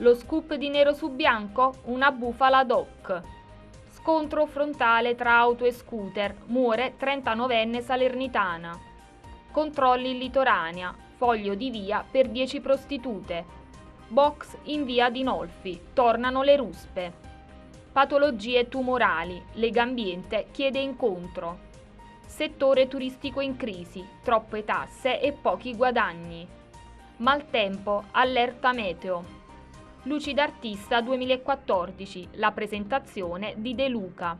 Lo scoop di Nero su Bianco? Una bufala ad hoc. Scontro frontale tra auto e scooter, muore 39enne salernitana. Controlli in litoranea, foglio di via per 10 prostitute. Box in via Adinolfi, tornano le ruspe. Patologie tumorali, Legambiente chiede incontro. Settore turistico in crisi, troppe tasse e pochi guadagni. Maltempo, allerta meteo. Luci d'artista 2014, la presentazione di De Luca.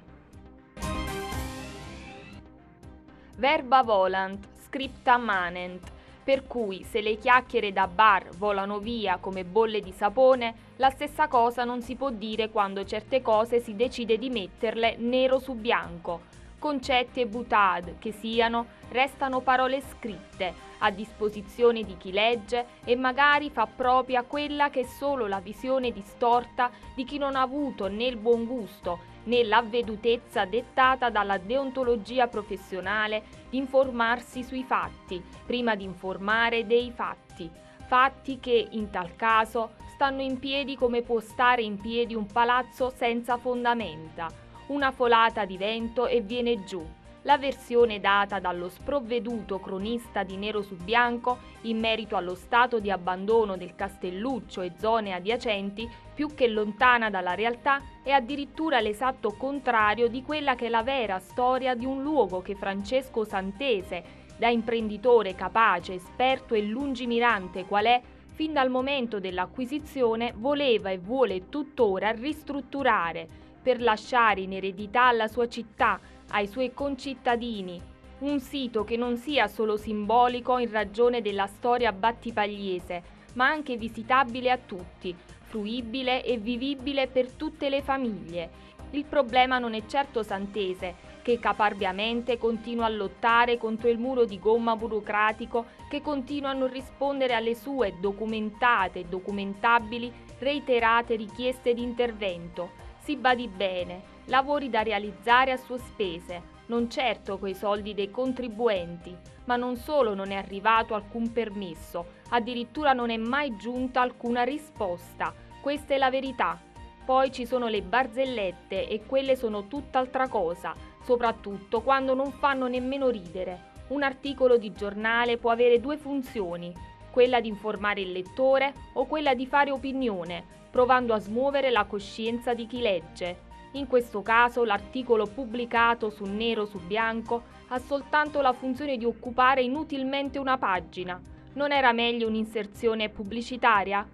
Verba volant, scripta manent, per cui se le chiacchiere da bar volano via come bolle di sapone, la stessa cosa non si può dire quando certe cose si decide di metterle nero su bianco. Concetti e boutade che siano, restano parole scritte, a disposizione di chi legge e magari fa propria quella che è solo la visione distorta di chi non ha avuto né il buon gusto né l'avvedutezza dettata dalla deontologia professionale di informarsi sui fatti, prima di informare dei fatti. Fatti che, in tal caso, stanno in piedi come può stare in piedi un palazzo senza fondamenta. Una folata di vento e viene giù. La versione data dallo sprovveduto cronista di Nero su Bianco in merito allo stato di abbandono del Castelluccio e zone adiacenti, più che lontana dalla realtà, è addirittura l'esatto contrario di quella che è la vera storia di un luogo che Francesco Santese, da imprenditore capace, esperto e lungimirante qual è, fin dal momento dell'acquisizione voleva e vuole tuttora ristrutturare per lasciare in eredità alla sua città, ai suoi concittadini, un sito che non sia solo simbolico in ragione della storia battipagliese, ma anche visitabile a tutti, fruibile e vivibile per tutte le famiglie. Il problema non è certo Santese, che caparbiamente continua a lottare contro il muro di gomma burocratico che continua a non rispondere alle sue documentate e documentabili reiterate richieste di intervento. Si badi bene, lavori da realizzare a sue spese, non certo coi soldi dei contribuenti, ma non solo non è arrivato alcun permesso, addirittura non è mai giunta alcuna risposta. Questa è la verità. Poi ci sono le barzellette e quelle sono tutt'altra cosa, soprattutto quando non fanno nemmeno ridere. Un articolo di giornale può avere due funzioni, quella di informare il lettore o quella di fare opinione, provando a smuovere la coscienza di chi legge. In questo caso l'articolo pubblicato su nero su bianco ha soltanto la funzione di occupare inutilmente una pagina. Non era meglio un'inserzione pubblicitaria?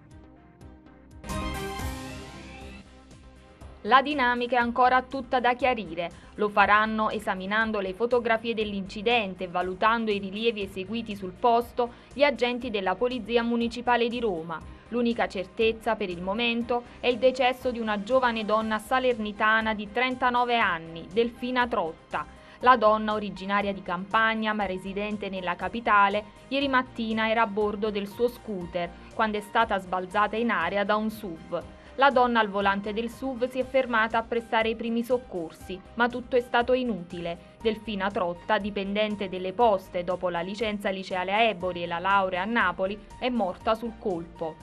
La dinamica è ancora tutta da chiarire. Lo faranno esaminando le fotografie dell'incidente e valutando i rilievi eseguiti sul posto gli agenti della Polizia Municipale di Roma. L'unica certezza per il momento è il decesso di una giovane donna salernitana di 39 anni, Delfina Trotta. La donna, originaria di Campagna ma residente nella capitale, ieri mattina era a bordo del suo scooter quando è stata sbalzata in aria da un SUV. La donna al volante del SUV si è fermata a prestare i primi soccorsi, ma tutto è stato inutile. Delfina Trotta, dipendente delle poste dopo la licenza liceale a Eboli e la laurea a Napoli, è morta sul colpo.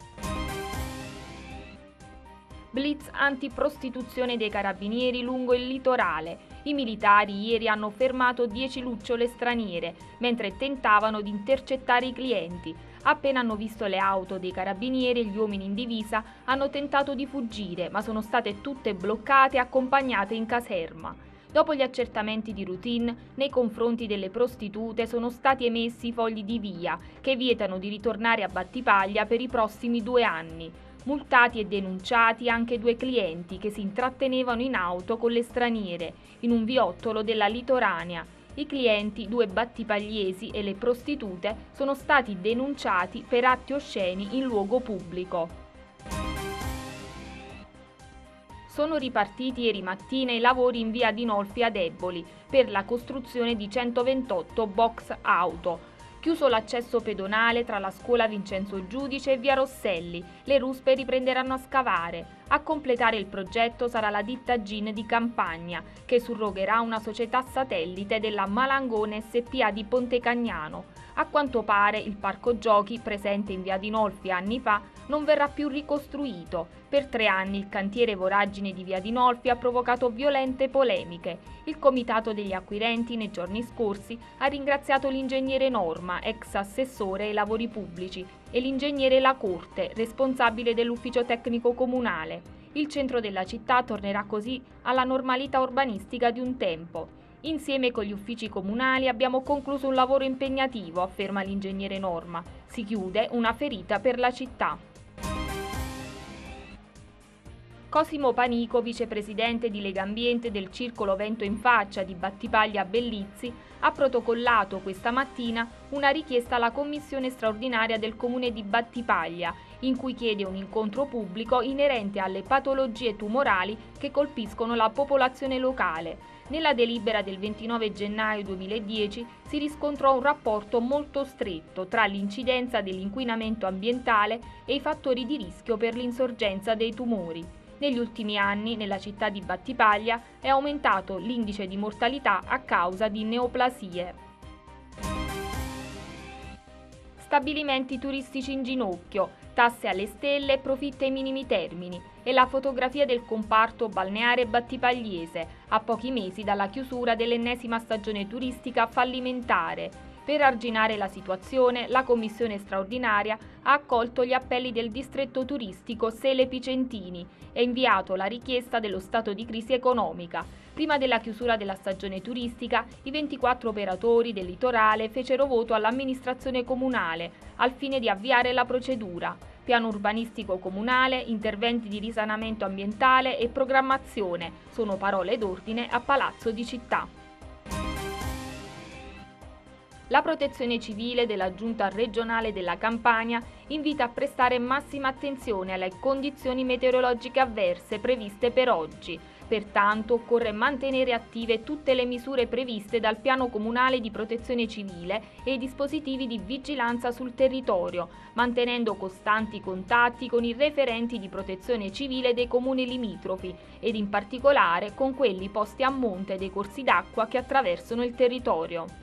Blitz antiprostituzione dei carabinieri lungo il litorale. I militari ieri hanno fermato 10 lucciole straniere mentre tentavano di intercettare i clienti. Appena hanno visto le auto dei carabinieri, gli uomini in divisa hanno tentato di fuggire, ma sono state tutte bloccate e accompagnate in caserma. Dopo gli accertamenti di routine, nei confronti delle prostitute sono stati emessi fogli di via che vietano di ritornare a Battipaglia per i prossimi 2 anni. Multati e denunciati anche 2 clienti che si intrattenevano in auto con le straniere, in un viottolo della litoranea. I clienti, 2 battipagliesi e le prostitute, sono stati denunciati per atti osceni in luogo pubblico. Sono ripartiti ieri mattina i lavori in via Adinolfi ad Eboli per la costruzione di 128 box auto. Chiuso l'accesso pedonale tra la scuola Vincenzo Giudice e via Rosselli, le ruspe riprenderanno a scavare. A completare il progetto sarà la ditta Gin di Campagna, che surrogherà una società satellite della Malangone SPA di Pontecagnano. A quanto pare il parco giochi, presente in via Adinolfi anni fa, non verrà più ricostruito. Per 3 anni il cantiere voragine di Via Dinolfi ha provocato violente polemiche. Il Comitato degli Acquirenti nei giorni scorsi ha ringraziato l'ingegnere Norma, ex assessore ai lavori pubblici, e l'ingegnere La Corte, responsabile dell'ufficio tecnico comunale. Il centro della città tornerà così alla normalità urbanistica di un tempo. Insieme con gli uffici comunali abbiamo concluso un lavoro impegnativo, afferma l'ingegnere Norma. Si chiude una ferita per la città. Cosimo Panico, vicepresidente di Legambiente del Circolo Vento in Faccia di Battipaglia a Bellizzi, ha protocollato questa mattina una richiesta alla commissione straordinaria del comune di Battipaglia, in cui chiede un incontro pubblico inerente alle patologie tumorali che colpiscono la popolazione locale. Nella delibera del 29 gennaio 2010 si riscontrò un rapporto molto stretto tra l'incidenza dell'inquinamento ambientale e i fattori di rischio per l'insorgenza dei tumori. Negli ultimi anni, nella città di Battipaglia, è aumentato l'indice di mortalità a causa di neoplasie. Stabilimenti turistici in ginocchio, tasse alle stelle e profitti ai minimi termini. È la fotografia del comparto balneare battipagliese, a pochi mesi dalla chiusura dell'ennesima stagione turistica fallimentare. Per arginare la situazione, la commissione straordinaria ha accolto gli appelli del distretto turistico Sele Picentini e inviato la richiesta dello stato di crisi economica. Prima della chiusura della stagione turistica, i 24 operatori del litorale fecero voto all'amministrazione comunale al fine di avviare la procedura. Piano urbanistico comunale, interventi di risanamento ambientale e programmazione sono parole d'ordine a Palazzo di Città. La Protezione Civile della Giunta regionale della Campania invita a prestare massima attenzione alle condizioni meteorologiche avverse previste per oggi. Pertanto occorre mantenere attive tutte le misure previste dal Piano Comunale di Protezione Civile e i dispositivi di vigilanza sul territorio, mantenendo costanti contatti con i referenti di Protezione Civile dei comuni limitrofi ed in particolare con quelli posti a monte dei corsi d'acqua che attraversano il territorio.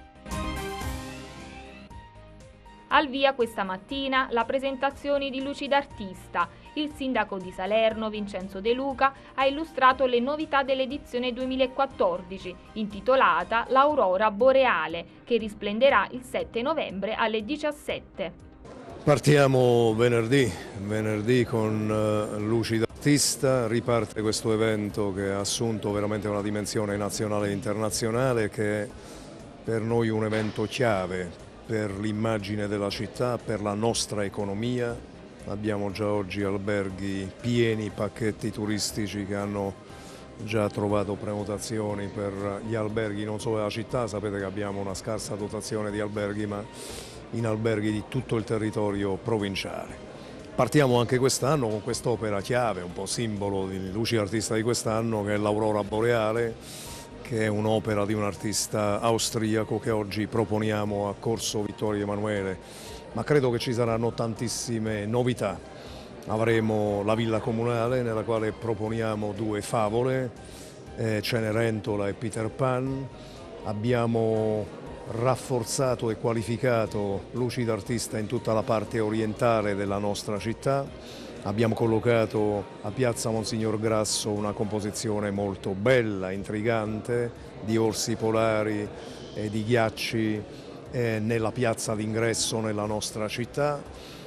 Al via questa mattina la presentazione di Luci d'Artista. Il sindaco di Salerno, Vincenzo De Luca, ha illustrato le novità dell'edizione 2014, intitolata L'Aurora Boreale, che risplenderà il 7 novembre alle 17. Partiamo venerdì con Luci d'Artista, riparte questo evento che ha assunto veramente una dimensione nazionale e internazionale, che è per noi un evento chiave per l'immagine della città, per la nostra economia. Abbiamo già oggi alberghi pieni, pacchetti turistici che hanno già trovato prenotazioni per gli alberghi non solo della città. Sapete che abbiamo una scarsa dotazione di alberghi, ma in alberghi di tutto il territorio provinciale. Partiamo anche quest'anno con quest'opera chiave, un po' simbolo di Luci d'Artista di quest'anno, che è l'Aurora Boreale, che è un'opera di un artista austriaco che oggi proponiamo a Corso Vittorio Emanuele, ma credo che ci saranno tantissime novità. Avremo la Villa Comunale nella quale proponiamo 2 favole, Cenerentola e Peter Pan. Abbiamo rafforzato e qualificato Luci d'Artista in tutta la parte orientale della nostra città. Abbiamo collocato a Piazza Monsignor Grasso una composizione molto bella, intrigante, di orsi polari e di ghiacci nella piazza d'ingresso nella nostra città.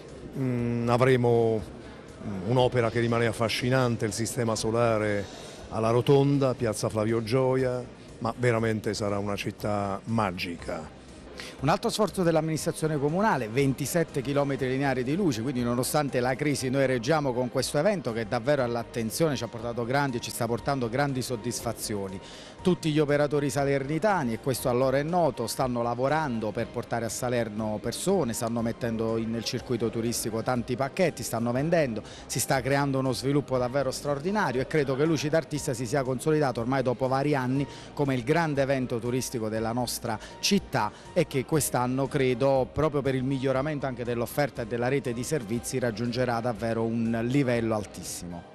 Avremo un'opera che rimane affascinante, il sistema solare alla Rotonda, Piazza Flavio Gioia, ma veramente sarà una città magica. Un altro sforzo dell'amministrazione comunale, 27 km lineari di luci, quindi nonostante la crisi noi reggiamo con questo evento che davvero all'attenzione ci ha portato grandi e ci sta portando grandi soddisfazioni. Tutti gli operatori salernitani, e questo a loro è noto, stanno lavorando per portare a Salerno persone, stanno mettendo nel circuito turistico tanti pacchetti, stanno vendendo, si sta creando uno sviluppo davvero straordinario e credo che Luci d'Artista si sia consolidato ormai dopo vari anni come il grande evento turistico della nostra città e che quest'anno credo, proprio per il miglioramento anche dell'offerta e della rete di servizi, raggiungerà davvero un livello altissimo.